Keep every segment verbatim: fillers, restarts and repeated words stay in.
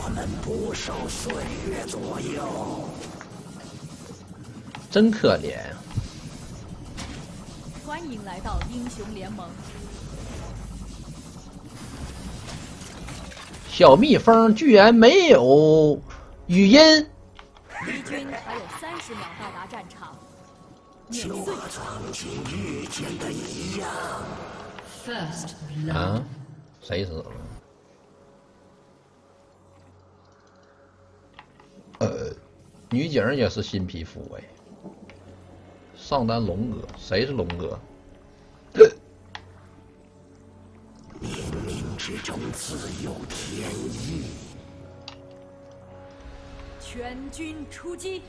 我们不受岁月左右。 真可怜。 欢迎来到英雄联盟。 小蜜蜂居然没有语音。 敌军还有三十秒到达战场。 就和曾经遇见的一样。 First 啊？谁死了？呃，女警也是新皮肤哎。上单龙哥，谁是龙哥？ 冥冥之中自有天意。 全军出击！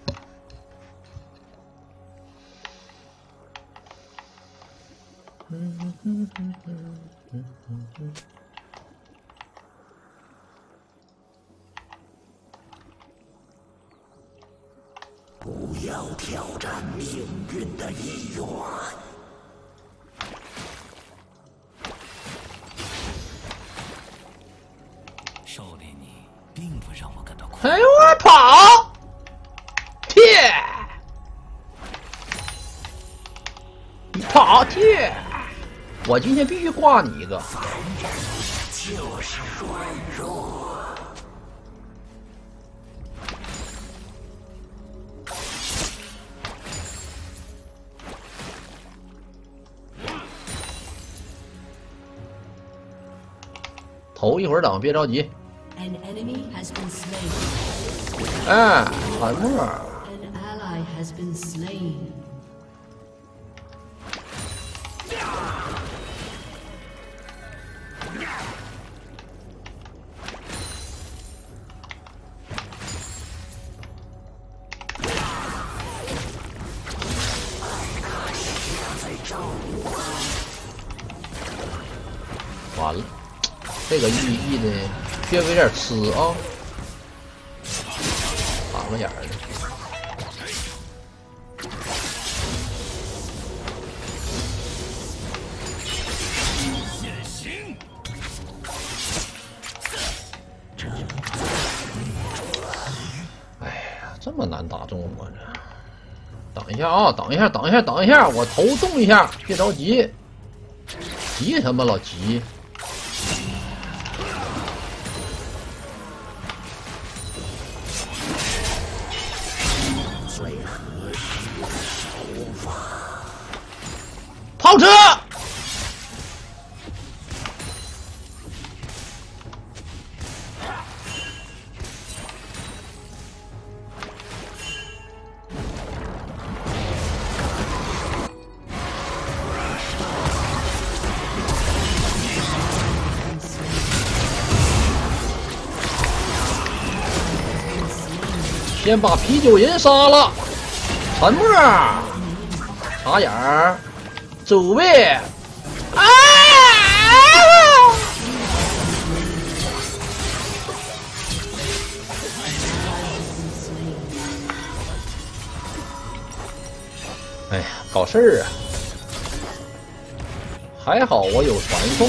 嗯嗯嗯嗯嗯嗯嗯。 不要挑战命运的意愿。 狩猎你并不让我感到快乐。 哎呦我跑！贴！你跑贴！我今天必须挂你一个。 凡人就是软弱。 头一会儿等，别着急。 An enemy has been slain. 哎，海默。 An ally has been slain. 完了。 这个寓意的略微有点吃啊，打个眼儿的。 现形。 哎呀，这么难打中我呢？等一下啊，等一下，等一下，等一下，我头动一下，别着急，急什么老急？ 跑车！先把啤酒人杀了，沉默，插眼儿。 走位，啊！哎呀，搞事儿啊！还好我有传送。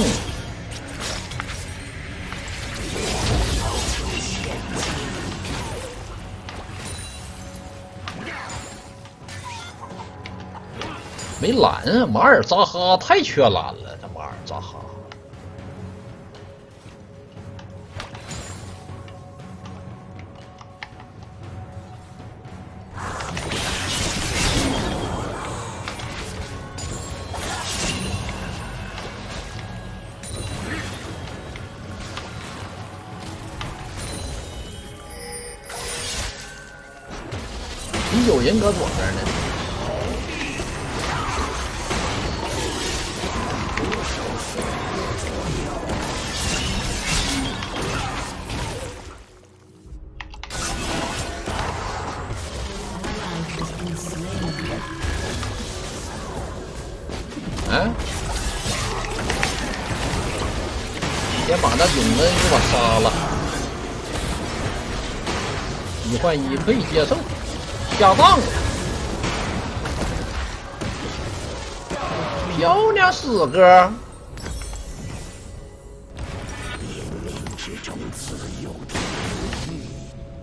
没蓝啊，马尔扎哈太缺蓝了，这马尔扎哈。啤酒人搁左边呢。 哎，先把那永恩给我杀了，一换一可以接受，下当了，漂亮四哥。 冥冥切成自由的意义。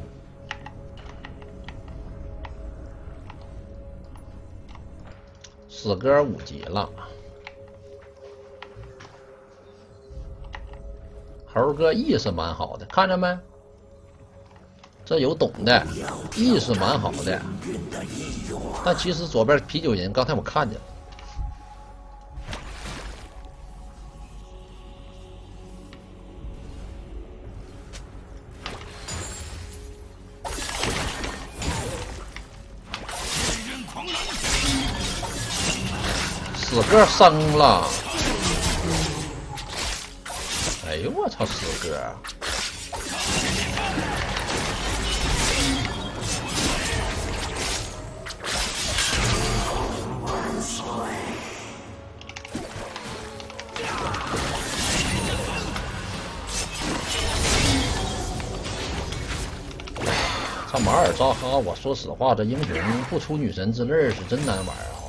死哥五级了，猴哥意识蛮好的，看着没？这有懂的，意识蛮好的。但其实左边啤酒人，刚才我看见了。死哥生了！哎呦我操，死哥！这马尔扎哈，我说实话，这英雄不出女神之泪是真难玩啊！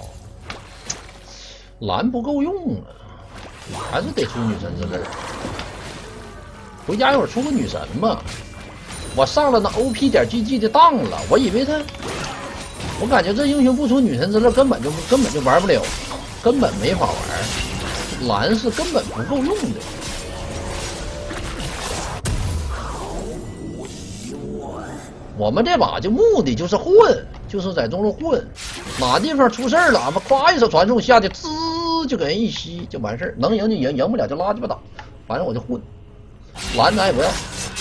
蓝不够用啊，还是得出女神之泪。回家一会儿出个女神嘛。我上了那 O P 点 G G 的当了，我以为他，我感觉这英雄不出女神之泪根本就根本就玩不了，根本没法玩。蓝是根本不够用的。我们这把就目的就是混，就是在中路混，哪地方出事儿了，我夸一手传送下去，滋就给人一吸就完事儿，能赢就赢，赢不了就拉鸡巴倒，反正我就混，蓝咱也不要。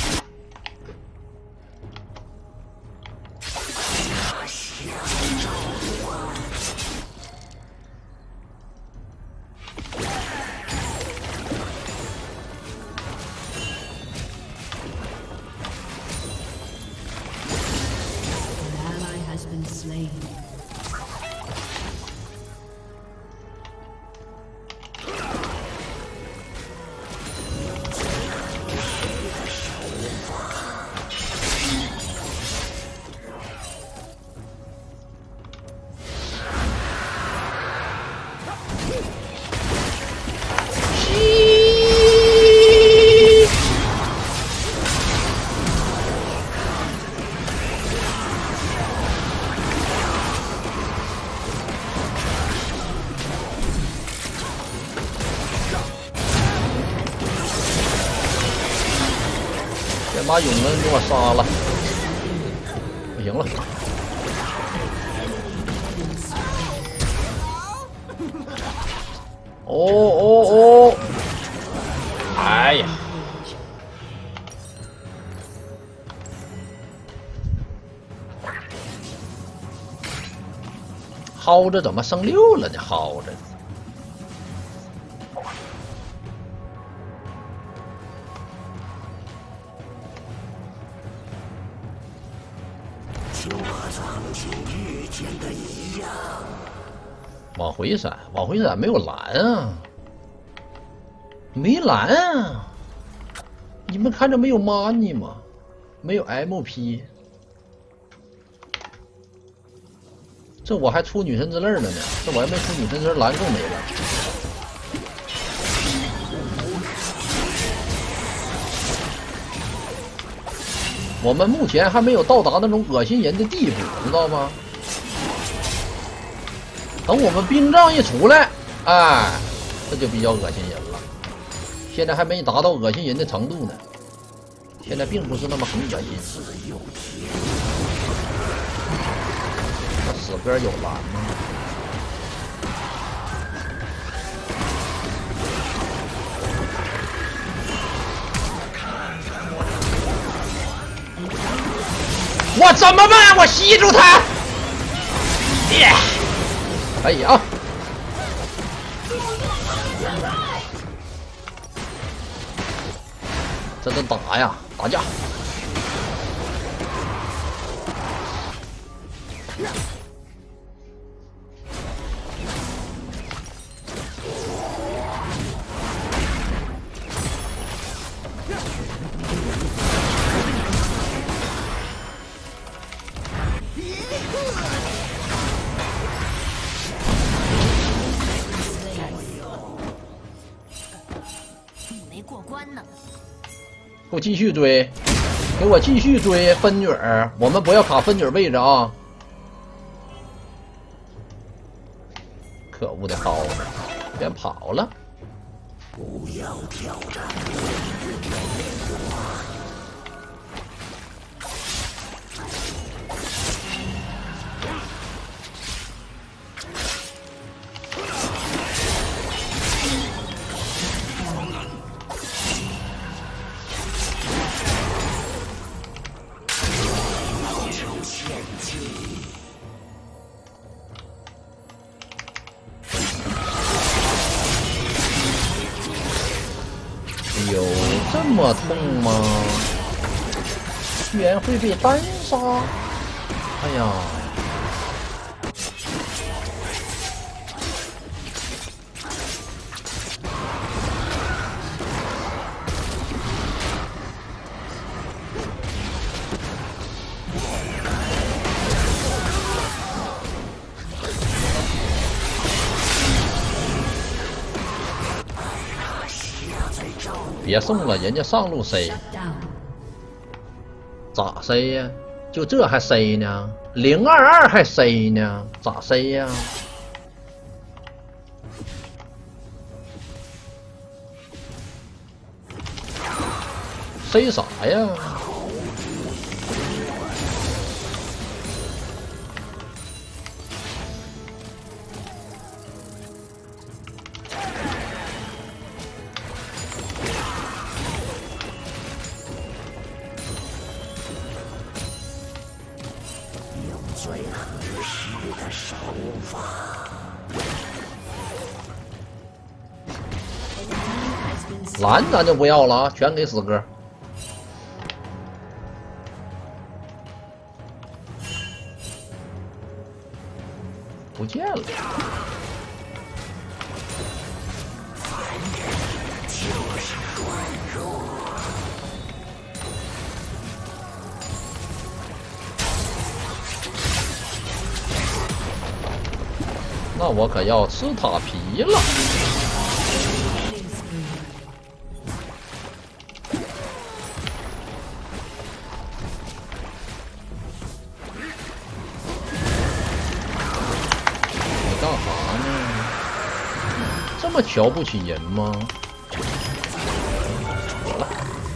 把永恩给我杀了，不行了。哦哦哦！哎呀，薅着怎么升六了呢？薅着。 就和曾经遇见的一样。 往回闪，往回闪，没有蓝啊，没蓝啊！你们看着没有 money 吗？没有 M P， 这我还出女神之泪了呢，这我还没出女神之泪，蓝更没了。我们目前还没有到达那种恶心人的地步，知道吗？等我们兵杖一出来，哎，这就比较恶心人了。现在还没达到恶心人的程度呢，现在并不是那么很恶心。这死哥有蓝吗？我怎么办？我吸住他！耶，可以啊。这这打呀，打架。 给我继续追，给我继续追分女儿，我们不要卡分女儿位置啊！可恶的耗子，别跑了！ 不要挑战有这么痛吗？居然会被单杀！哎呀！别送了，人家上路 C， 咋 C 呀？就这还 C 呢？零二二还 C 呢？咋 C 呀？C 啥呀？ 最合适的手法。 蓝咱就不要了啊，全给死哥。不见了。那我可要吃塔皮了！你干啥呢？这么瞧不起人吗？得了，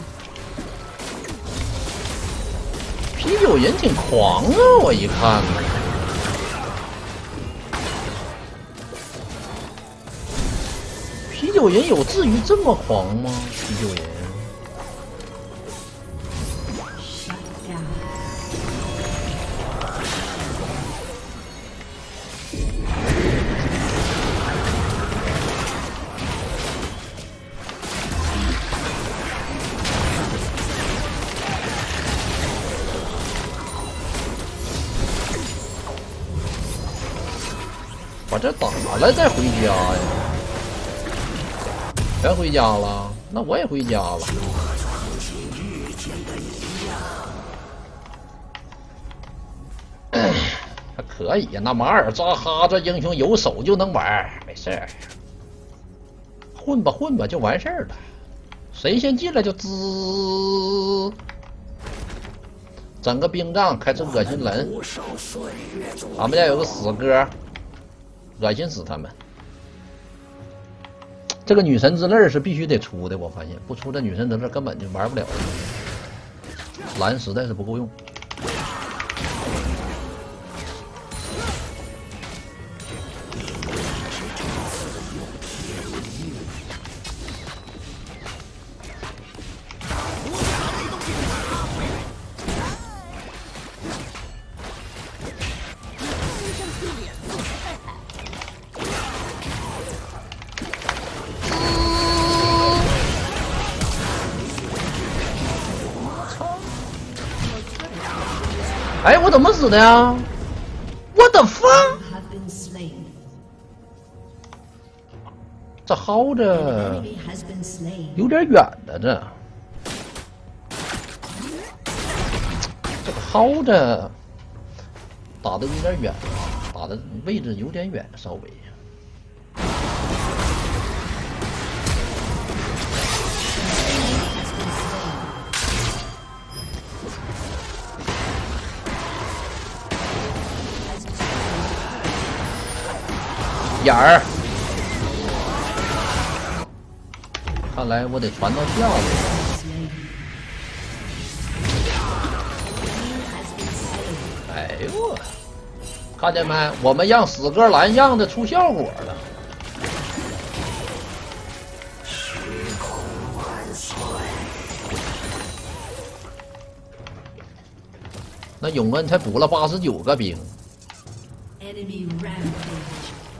啤酒人挺狂啊！我一看呢。啤酒人有至于这么狂吗？啤酒人，把这打了再回家呀！全回家了，那我也回家了。还可以呀，那马尔扎哈这英雄有手就能玩，没事儿，混吧混吧就完事儿了。谁先进来就滋，整个兵仗开始恶心人。俺们家有个死哥，恶心死他们。这个女神之泪是必须得出的，我发现不出这女神之泪根本就玩不了。蓝实在是不够用。哎，我怎么死的呀？我的妈！这薅着有点远了，这这个薅着打的有点远，打的位置有点远，稍微。 眼儿。看来我得传到下面。哎呦我，看见没？我们让死哥兰让的出效果了。那永恩才补了八十九个兵。 Enemy rampage.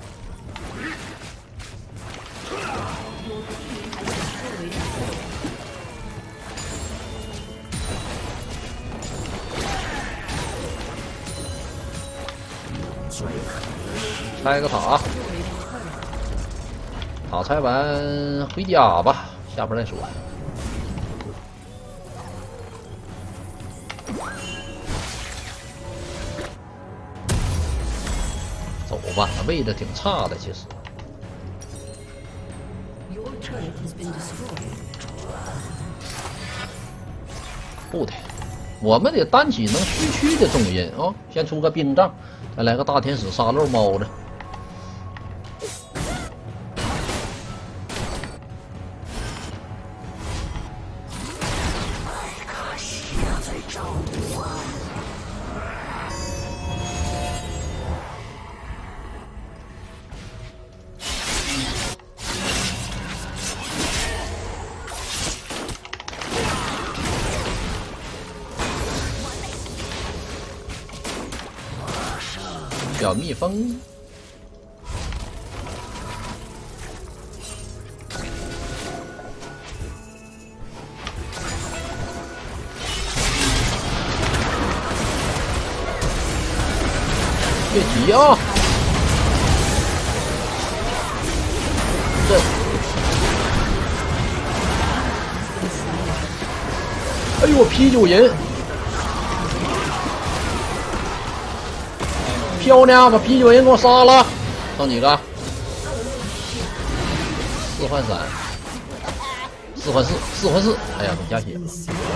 拆个塔，塔拆完回家吧，下边再说。走吧，位置挺差的，其实。 Your turret has been destroyed. 不的，我们得担起能虚区的重任啊、哦！先出个兵杖，再来个大天使沙漏猫子。小蜜蜂，别急啊！这，哎呦，啤酒人！漂亮，把啤酒人给我杀了，剩几个？四换三，四换四，四换四。哎呀，没加血了。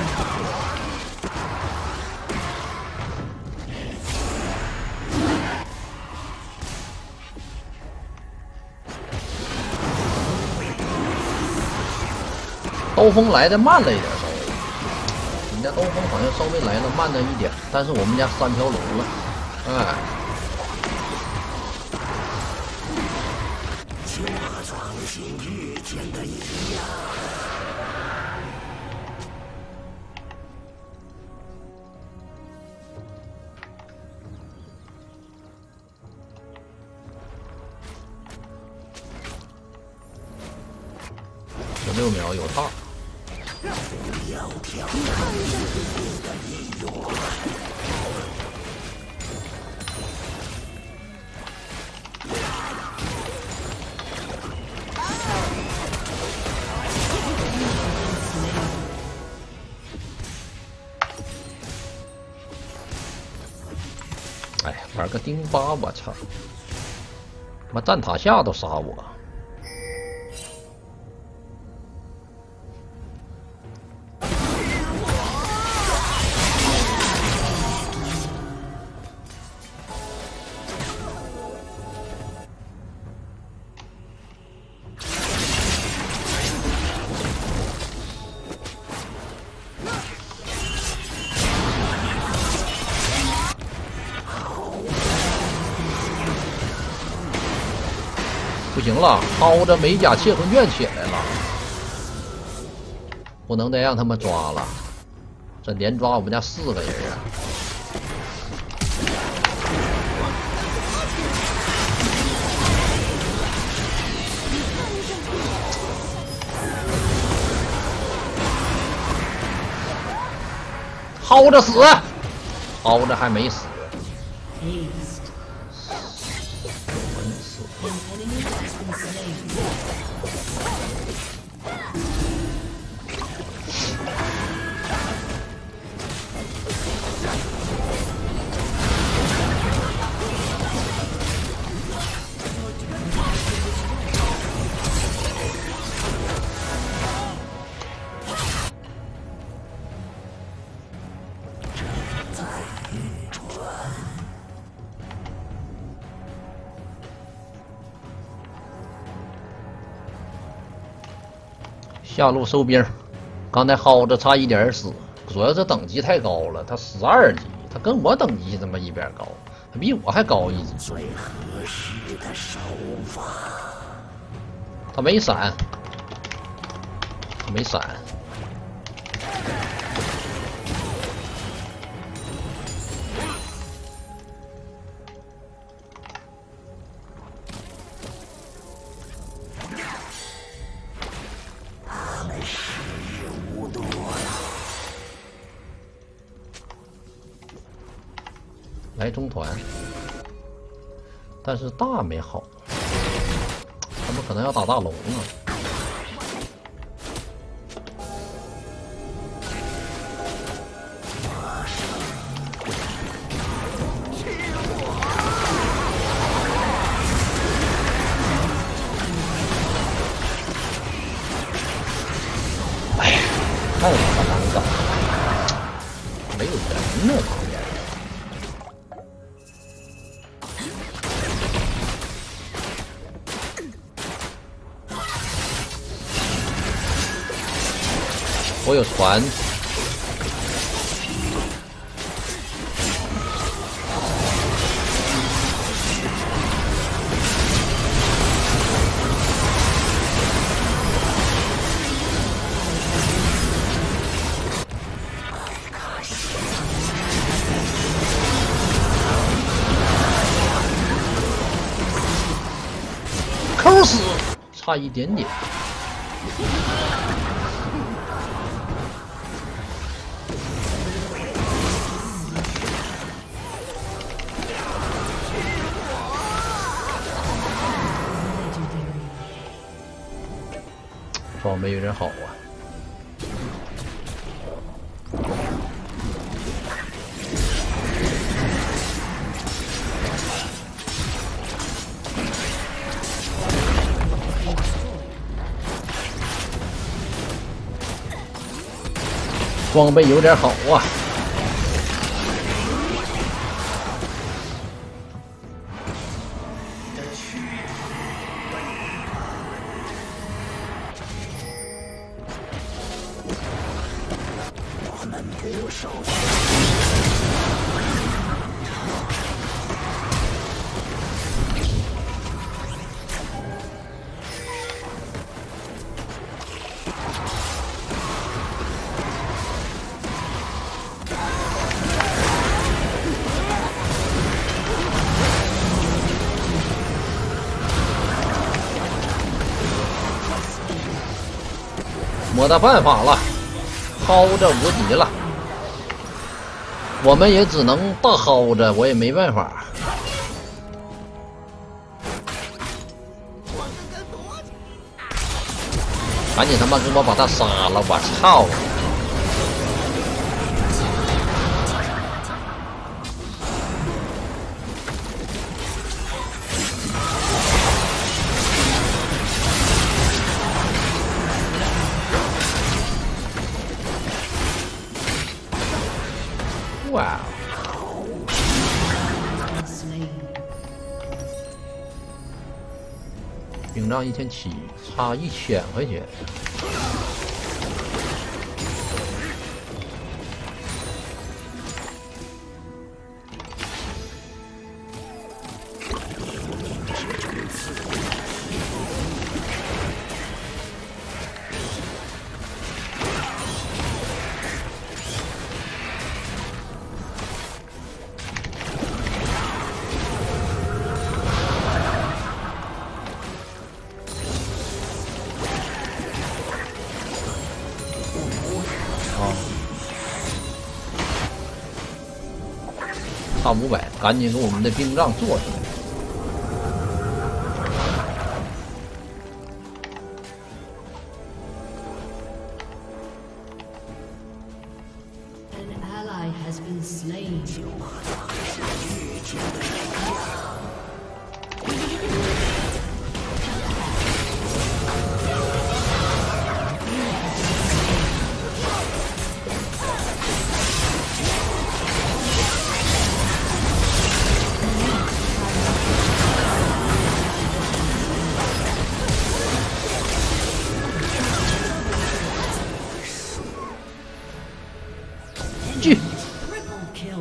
刀锋来的慢了一点，稍微。你家刀锋好像稍微来的慢了一点，但是我们家三条龙了。哎， 就和苍心遇见的一样。 十六秒有大。 不要挑战命的意愿。 哎呀，玩个丁八，我操！妈站塔下都杀我。不行了，薅着美甲窃魂卷起来了，不能再让他们抓了，这连抓我们家四个人啊！薅着死，薅着还没死。 下路收兵，刚才薅着差一点死，主要这等级太高了，他十二级，他跟我等级他妈一边高，他比我还高一级。 最合适的手法。 他没闪，他没闪。 他们时日无多了。 来中团，但是大没好。他们可能要打大龙啊！哎呀，太他妈难搞了，没有人呢旁边。我有船，扣死，差一点点。装备有点好啊！装备有点好啊！ 不受。 没得办法了，薅着无敌了，我们也只能大薅着，我也没办法。赶紧他妈给我把他杀了！我操！哇！兵杖一千七，差一千块钱。差五百，赶紧给我们的兵杖做出来。 An ally has been slain. 我狙。 Triple kill.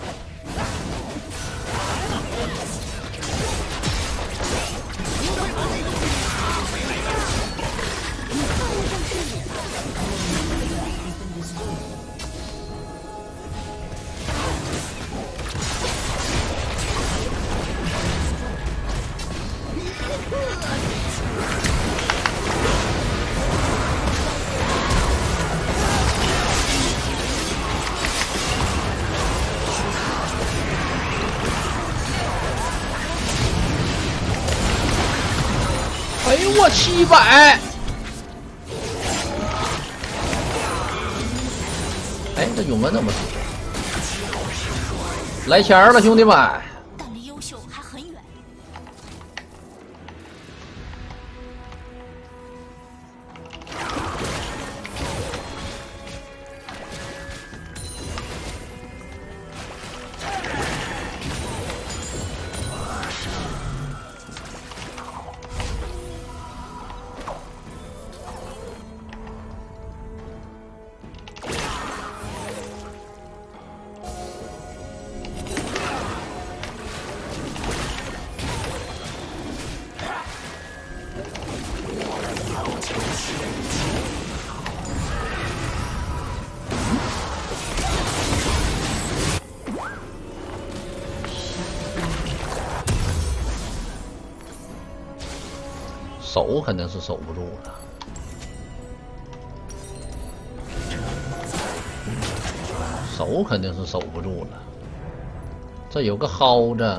哎呦我七百！哎，这永文怎么死？来钱儿了，兄弟们！ 但离优秀还很远。 守肯定是守不住了，守肯定是守不住了。这有个蒿子，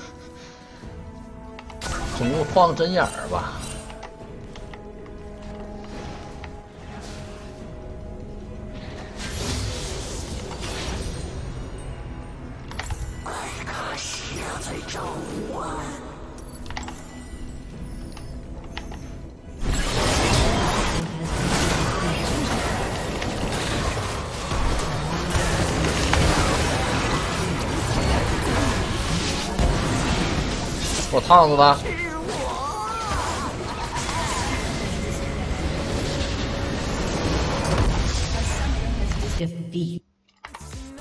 总共放针眼儿吧。 艾卡西亚在找我。 我烫死他！ Defeat.